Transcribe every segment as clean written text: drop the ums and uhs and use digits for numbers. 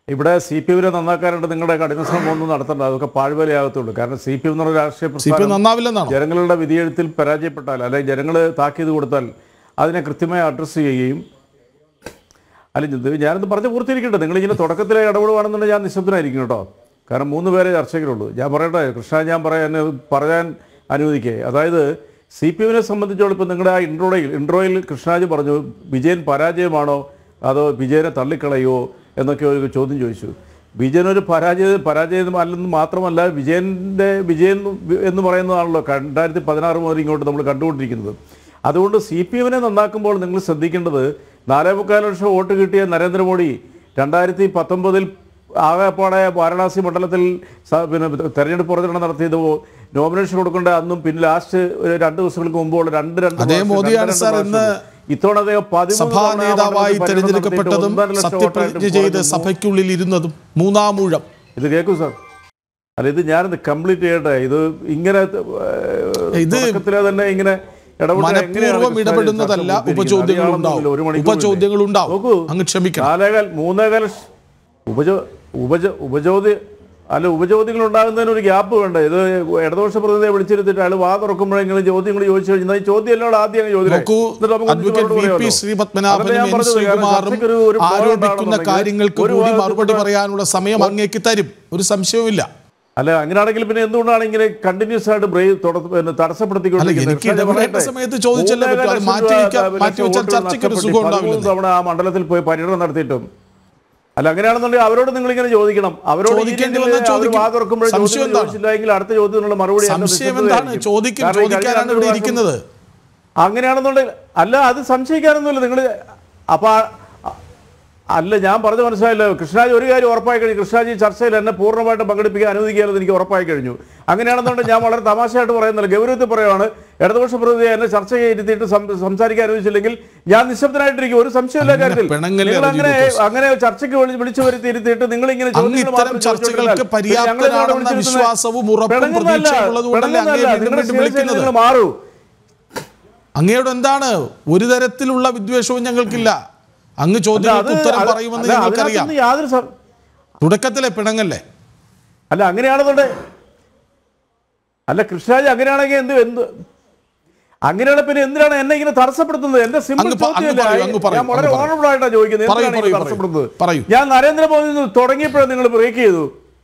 ഇവിടെ C P എമ്മിനെ നന്നാക്കാനായിട്ട് നിങ്ങളുടെ കഠിന ശ്രമം ഒന്നും നടത്തണ്ട, അതൊക്കെ പാഴ്വേലയാകത്തുള്ളൂ. കാരണം സി പി എം എന്നുള്ള രാഷ്ട്രീയ പ്രസ്ഥാനം ജനങ്ങളുടെ വിധിയെഴുത്തിൽ പരാജയപ്പെട്ടാൽ അല്ലെങ്കിൽ ജനങ്ങൾ താക്കീത് കൊടുത്താൽ അതിനെ കൃത്യമായി അഡ്രസ്സ് ചെയ്യുകയും അല്ലെങ്കിൽ ഞാനത് പറഞ്ഞ് പൂർത്തീകരിക്കട്ടെ. നിങ്ങളിങ്ങനെ തുടക്കത്തിലെ ഇടപെടുവാണെന്നുണ്ടെങ്കിൽ ഞാൻ നിശബ്ദനായിരിക്കും കേട്ടോ. കാരണം 3 പേരെ ചർച്ചയ്ക്കുള്ളൂ. ഞാൻ പറയട്ടെ കൃഷ്ണ, ഞാൻ പറയാൻ അനുവദിക്കേ. അതായത് സി പി എമ്മിനെ സംബന്ധിച്ചോളം ഇപ്പോൾ നിങ്ങളുടെ ആ ഇൻട്രോയിൽ കൃഷ്ണാജി പറഞ്ഞു വിജയൻ പരാജയമാണോ അതോ വിജയനെ തള്ളിക്കളയോ എന്നൊക്കെ ഒരു ചോദ്യം ചോദിച്ചു. വിജയനൊരു പരാജയം അല്ലെന്ന് മാത്രമല്ല, വിജയൻ എന്ന് പറയുന്നതാണല്ലോ 2016 മുതൽ ഇങ്ങോട്ട് നമ്മൾ കണ്ടുകൊണ്ടിരിക്കുന്നത്. അതുകൊണ്ട് സി പി എമ്മിനെ നന്നാക്കുമ്പോൾ നിങ്ങൾ ശ്രദ്ധിക്കേണ്ടത് 4.25 ലക്ഷം വോട്ട് കിട്ടിയ നരേന്ദ്രമോദി 2019 ആകെപ്പാടെ വാരണാസി മണ്ഡലത്തിൽ തെരഞ്ഞെടുപ്പ് പ്രചരണം നടത്തിയത് നോമിനേഷൻ കൊടുക്കേണ്ട അന്നും പിന്നെ ലാസ്റ്റ് 2 ദിവസങ്ങൾക്ക് മുമ്പുള്ള ഇത്തവണ സഭാ നേതാവായി തെരഞ്ഞെടുക്കപ്പെട്ടതും സത്യപ്രതിജ്ഞ ചെയ്ത് സഭയ്ക്കുള്ളിൽ ഇരുന്നതും 3-ാം ഊഴം. ഇത് കേൾക്കൂ സാർ. അല്ല, ഇത് ഞാനിത് കംപ്ലീറ്റ് ചെയ്യട്ടെ. ഇത് ഇങ്ങനെ തന്നെ ഇങ്ങനെ മനഃപൂർവ്വം ഇടപെടുന്നതല്ല. ഉപചോദ്യങ്ങളുണ്ടാവും. അങ്ങ് ക്ഷമിക്കണം. 3 ഉപചോദ്യങ്ങൾ ഉണ്ടാകുന്നതിന് ഒരു ഗ്യാപ്പ് വേണ്ട. ഇത് ഇടതുപക്ഷ പ്രതിനിധിയെ വിളിച്ചിരുത്തിട്ട് അയാൾ വാ തുറക്കുമ്പോഴെങ്കിലും ചോദ്യങ്ങൾ ചോദിച്ചു കഴിഞ്ഞാൽ ചോദ്യം എല്ലാം ആദ്യം ആരോപിക്കുന്ന കാര്യങ്ങൾക്ക് കൂടി മറുപടി പറയാനുള്ള സമയം അങ്ങേക്ക് തരും, ഒരു സംശയവുമില്ല. അല്ല, അങ്ങനെയാണെങ്കിൽ പിന്നെ എന്തുകൊണ്ടാണ് ഇങ്ങനെ കണ്ടിന്യൂസ് ആയിട്ട് തവണ ആ മണ്ഡലത്തിൽ പോയി പര്യടനം നടത്തിയിട്ടും? അല്ല, അങ്ങനെയാണെന്നുണ്ടെങ്കിൽ അവരോട് നിങ്ങൾ ഇങ്ങനെ ചോദിക്കണം. അവരോട് വാ തുറക്കുമ്പോഴെങ്കിൽ അടുത്ത ചോദ്യത്തിനുള്ള മറുപടി അങ്ങനെയാണെന്നുണ്ടെങ്കിൽ അല്ല, അത് സംശയിക്കാനൊന്നുമില്ല നിങ്ങൾ. അപ്പൊ അല്ല, ഞാൻ പറഞ്ഞു മനസ്സിലായില്ല. കൃഷ്ണാജി ഒരു കാര്യം ഉറപ്പായി കഴിഞ്ഞു. കൃഷ്ണാജി ചർച്ചയിൽ എന്നെ പൂർണ്ണമായിട്ട് പങ്കെടുപ്പിക്കാൻ അനുവദിക്കാമെന്ന് എനിക്ക് ഉറപ്പായി കഴിഞ്ഞു. അങ്ങനെയാണെന്നുണ്ടെങ്കിൽ ഞാൻ വളരെ തമാശയായിട്ട് പറയുന്നില്ല, ഗൗരവത്തിൽ പറയുവാണ്. ഇടതുപക്ഷ പ്രതിനിധി എന്നെ ചർച്ച ചെയ്തിട്ട് സംസാരിക്കാൻ അനുവദിച്ചില്ലെങ്കിൽ ഞാൻ നിശബ്ദനായിട്ടിരിക്കും. ഒരു സംശയമില്ല കാര്യത്തിൽ. അങ്ങനെ ചർച്ചയ്ക്ക് വിളിച്ചു വരുത്തിയിരുത്തിയിട്ട് നിങ്ങൾ ഇങ്ങനെ മാറൂ. അങ്ങയോട് എന്താണ് ഒരു തരത്തിലുള്ള വിദ്വേഷവും ഞങ്ങൾക്കില്ല. അങ്ങ് ചോദ്യങ്ങൾക്ക് ഉത്തരം പറയുമെന്ന് ഞങ്ങൾക്കറിയാം. തുടക്കത്തിലെ പിണങ്ങല്ലേ? അല്ല, അങ്ങനെയാണെന്നുണ്ടെ അല്ല കൃഷ്ണാജി, അങ്ങനെയാണെങ്കിൽ അങ്ങനെയാണ് പിന്നെ എന്തിനാണ് എന്നെ ഇങ്ങനെ തടസ്സപ്പെടുത്തുന്നത്? എന്റെ സിമ്പിൾ ചോദ്യമല്ല. ഞാൻ വളരെ ഓണറബിൾ ആയിട്ടാണ് ചോദിക്കുന്നത്. എന്തിനാണ് തടസ്സപ്പെടുന്നത്? ഞാൻ നരേന്ദ്രമോദി തുടങ്ങിയപ്പോഴും നിങ്ങൾ ബ്രേക്ക് ചെയ്തു.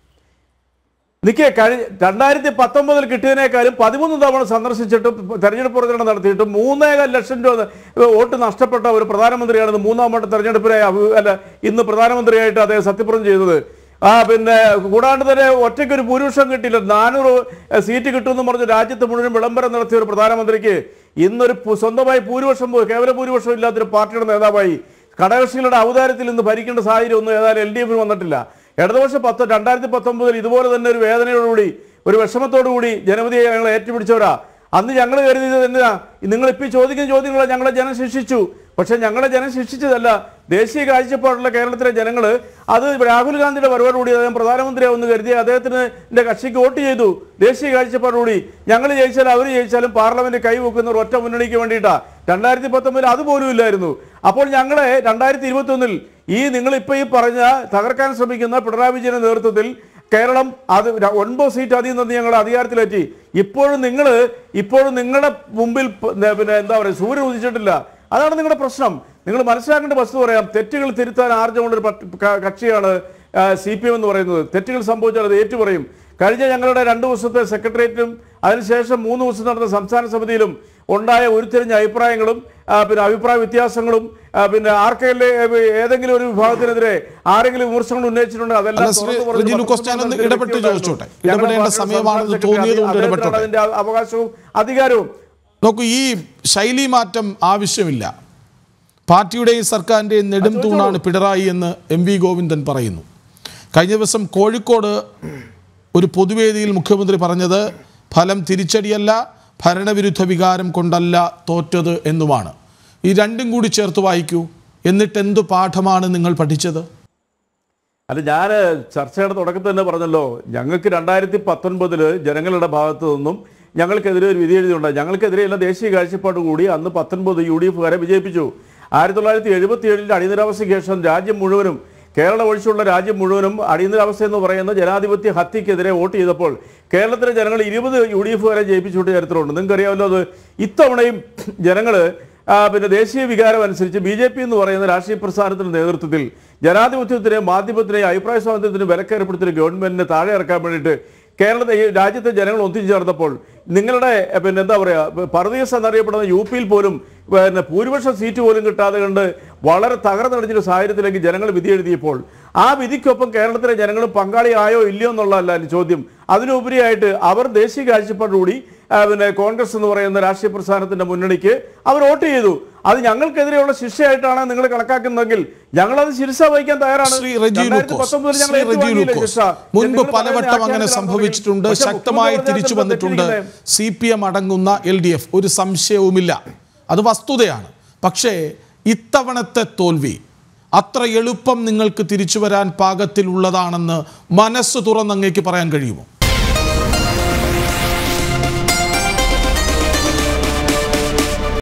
2019 കിട്ടിയതിനേക്കാളും 13 തവണ സന്ദർശിച്ചിട്ടും തെരഞ്ഞെടുപ്പ് പ്രചരണം നടത്തിയിട്ടും 3.5 ലക്ഷം രൂപ വോട്ട് നഷ്ടപ്പെട്ട ഒരു പ്രധാനമന്ത്രിയാണ് 3-ാം വട്ട തെരഞ്ഞെടുപ്പിനായി ഇന്ന് പ്രധാനമന്ത്രിയായിട്ട് അദ്ദേഹം സത്യപ്രതിജ്ഞ ചെയ്തത്. പിന്നെ കൂടാണ്ട് തന്നെ ഒറ്റയ്ക്കൊരു ഭൂരിപക്ഷം കിട്ടിയില്ല. 400 സീറ്റ് കിട്ടുമെന്ന് പറഞ്ഞ് രാജ്യത്ത് മുഴുവൻ വിളംബരം നടത്തിയ ഒരു പ്രധാനമന്ത്രിക്ക് ഇന്നൊരു സ്വന്തമായി കേവല ഭൂരിപക്ഷം ഇല്ലാത്തൊരു പാർട്ടിയുടെ നേതാവായി ഘടകകക്ഷികളുടെ ഔദാര്യത്തിൽ നിന്ന് ഭരിക്കേണ്ട സാഹചര്യം ഒന്നും ഏതായാലും LDF വന്നിട്ടില്ല. ഇടതുപക്ഷം 2019 ഇതുപോലെ തന്നെ ഒരു വേദനയോടുകൂടി ഒരു വിഷമത്തോടുകൂടി ജനവിധിയെ ഞങ്ങൾ ഏറ്റുപിടിച്ചവരാ. അന്ന് ഞങ്ങൾ കരുതിയത് എന്തിനാ? നിങ്ങളിപ്പോൾ ചോദിക്കുന്ന ചോദ്യങ്ങളെ ഞങ്ങളെ ജനം ശിക്ഷിച്ചു. പക്ഷെ ഞങ്ങളെ ജനം ശിക്ഷിച്ചതല്ല, ദേശീയ കാഴ്ചപ്പാടുള്ള കേരളത്തിലെ ജനങ്ങൾ അത് രാഹുൽ ഗാന്ധിയുടെ വരവോടുകൂടി അദ്ദേഹം പ്രധാനമന്ത്രിയാവുമെന്ന് കരുതി അദ്ദേഹത്തിൻ്റെ കക്ഷിക്ക് വോട്ട് ചെയ്തു. ദേശീയ കാഴ്ചപ്പാടുകൂടി ഞങ്ങൾ ജയിച്ചാലും അവർ ജയിച്ചാലും പാർലമെന്റ് കൈവെക്കുന്ന ഒരു ഒറ്റ മുന്നണിക്ക് വേണ്ടിയിട്ടാണ്. 2019 അതുപോലും ഇല്ലായിരുന്നു. അപ്പോൾ ഞങ്ങളെ 2021 നിങ്ങളിപ്പോൾ ഈ പറഞ്ഞ തകർക്കാൻ ശ്രമിക്കുന്ന പിണറായി വിജയന്റെ നേതൃത്വത്തിൽ കേരളം 9 സീറ്റ് അധികം നിന്ന് ഞങ്ങൾ അധികാരത്തിലെത്തി. ഇപ്പോഴും നിങ്ങളുടെ മുമ്പിൽ പിന്നെ എന്താ പറയുക, സൂര്യൻ ഉദിച്ചിട്ടില്ല. അതാണ് നിങ്ങളുടെ പ്രശ്നം. നിങ്ങൾ മനസ്സിലാക്കേണ്ട വസ്തു പറയാം. തെറ്റുകൾ തിരുത്താൻ ആർജമുള്ളൊരു കക്ഷിയാണ് CPM എന്ന് പറയുന്നത്. തെറ്റുകൾ സംഭവിച്ചാൽ അത് ഏറ്റുപറയും. കഴിഞ്ഞ ഞങ്ങളുടെ 2 ദിവസത്തെ സെക്രട്ടേറിയറ്റിലും അതിനുശേഷം 3 ദിവസം നടന്ന സംസ്ഥാന സമിതിയിലും ഉണ്ടായ ഉരുത്തിരിഞ്ഞ അഭിപ്രായങ്ങളും പിന്നെ അഭിപ്രായ വ്യത്യാസങ്ങളും പിന്നെ ഏതെങ്കിലും ഒരു വിഭാഗത്തിനെതിരെ ആരെങ്കിലും വിമർശനങ്ങൾ ഉന്നയിച്ചിട്ടുണ്ട് അതെല്ലാം അതിന്റെ അവകാശവും അധികാരവും. നോക്കൂ, ഈ ശൈലി മാറ്റം ആവശ്യമില്ല. പാർട്ടിയുടെയും സർക്കാരിൻ്റെയും നെടും തൂണാണ് പിണറായി എന്ന് MV ഗോവിന്ദൻ പറയുന്നു. കഴിഞ്ഞ ദിവസം കോഴിക്കോട് ഒരു പൊതുവേദിയിൽ മുഖ്യമന്ത്രി പറഞ്ഞത് ഫലം തിരിച്ചടിയല്ല, ഭരണവിരുദ്ധ വികാരം കൊണ്ടല്ല തോറ്റത് എന്നുമാണ്. ഈ രണ്ടും കൂടി ചേർത്ത് വായിക്കൂ. എന്നിട്ട് എന്തു പാഠമാണ് നിങ്ങൾ പഠിച്ചത്? അല്ല, ഞാൻ ചർച്ചയുടെ തുടക്കത്തിൽ തന്നെ പറഞ്ഞല്ലോ, ഞങ്ങൾക്ക് 2019 ജനങ്ങളുടെ ഭാഗത്തു നിന്നും ഞങ്ങൾക്കെതിരെ ഒരു വിധി എഴുതിയുണ്ടായി. ഞങ്ങൾക്കെതിരെയുള്ള ദേശീയ കാഴ്ചപ്പാട് കൂടി അന്ന് 19 UDF വിജയിപ്പിച്ചു. 1977 അടിയന്തരാവസ്ഥയ്ക്ക് ശേഷം രാജ്യം മുഴുവനും കേരളം ഒഴിച്ചുള്ള രാജ്യം മുഴുവനും അടിയന്തരാവസ്ഥ എന്ന് പറയുന്ന ജനാധിപത്യ ഹത്യക്കെതിരെ വോട്ട് ചെയ്തപ്പോൾ കേരളത്തിലെ ജനങ്ങൾ 20 UDF വരെ ജയിപ്പിച്ചുവിട്ട ചരിത്രമുണ്ട്. നിങ്ങൾക്കറിയാമല്ലോ അത്. ഇത്തവണയും ജനങ്ങൾ പിന്നെ ദേശീയ വികാരം അനുസരിച്ച് BJP എന്ന് പറയുന്ന രാഷ്ട്രീയ പ്രസ്ഥാനത്തിന്റെ നേതൃത്വത്തിൽ ജനാധിപത്യത്തിനെ മാധ്യമത്തിനെ അഭിപ്രായ സ്വാതന്ത്ര്യത്തിന് വിലക്കേർപ്പെടുത്തിയ ഗവൺമെന്റിനെ താഴെ ഇറക്കാൻ വേണ്ടിയിട്ട് കേരളത്തെ ഈ രാജ്യത്തെ ജനങ്ങൾ ഒത്തുചേർന്നപ്പോൾ നിങ്ങളുടെ പിന്നെ എന്താ പറയുക പർദീസ് എന്നറിയപ്പെടുന്ന UP-യിൽ പോലും പിന്നെ ഭൂരിപക്ഷ സീറ്റ് പോലും കിട്ടാതെ കണ്ട് വളരെ തകർന്നടിച്ചൊരു സാഹചര്യത്തിലേക്ക് ജനങ്ങൾ വിധി എഴുതിയപ്പോൾ ആ വിധിക്കൊപ്പം കേരളത്തിലെ ജനങ്ങൾ പങ്കാളിയായോ ഇല്ലയോ എന്നുള്ളതല്ല ചോദ്യം. അതിനുപരിയായിട്ട് അവർ ദേശീയ കാഴ്ചപ്പാടോടുകൂടി പിന്നെ കോൺഗ്രസ് എന്ന് പറയുന്ന രാഷ്ട്രീയ പ്രസ്ഥാനത്തിന്റെ മുന്നണിക്ക് അവർ വോട്ട് ചെയ്തു. അത് ഞങ്ങൾക്കെതിരെയുള്ള ശിക്ഷയായിട്ടാണ് നിങ്ങൾ കണക്കാക്കുന്നതെങ്കിൽ ഞങ്ങളത് ശിക്ഷ വഹിക്കാൻ തയ്യാറാണ്. മുൻപ് പലവട്ടം അങ്ങനെ സംഭവിച്ചിട്ടുണ്ട്. ശക്തമായി തിരിച്ചു വന്നിട്ടുണ്ട് CPM അടങ്ങുന്ന LDF. ഒരു സംശയവുമില്ല, അത് വസ്തുതയാണ്. പക്ഷേ ഇത്തവണത്തെ തോൽവി അത്ര എളുപ്പം നിങ്ങൾക്ക് തിരിച്ചു വരാൻ പാകത്തിലുള്ളതാണെന്ന് മനസ്സ് തുറന്നങ്ങേക്ക് പറയാൻ കഴിയുമോ?